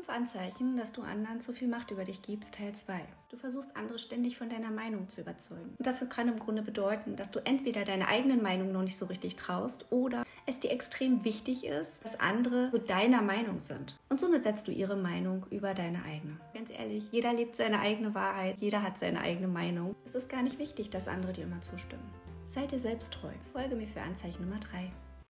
5 Anzeichen, dass du anderen zu viel Macht über dich gibst, Teil 2. Du versuchst andere ständig von deiner Meinung zu überzeugen. Und das kann im Grunde bedeuten, dass du entweder deiner eigenen Meinung noch nicht so richtig traust oder es dir extrem wichtig ist, dass andere zu deiner Meinung sind. Und somit setzt du ihre Meinung über deine eigene. Ganz ehrlich, jeder lebt seine eigene Wahrheit, jeder hat seine eigene Meinung. Es ist gar nicht wichtig, dass andere dir immer zustimmen. Sei dir selbst treu. Folge mir für Anzeichen Nummer 3.